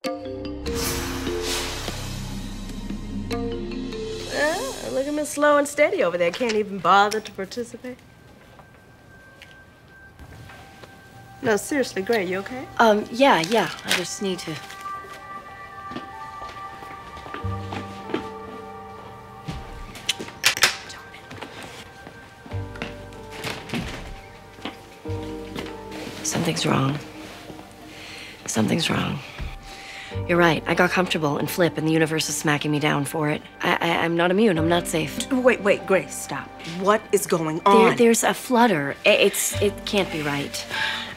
Look at Miss Slow and Steady over there. Can't even bother to participate. No, seriously, Gray, you okay? Yeah. I just need to... Something's wrong. Something's wrong. You're right. I got comfortable and flip, and the universe is smacking me down for it. I'm not immune. I'm not safe. Wait, Grace, stop. What is going on? There's a flutter. It can't be right.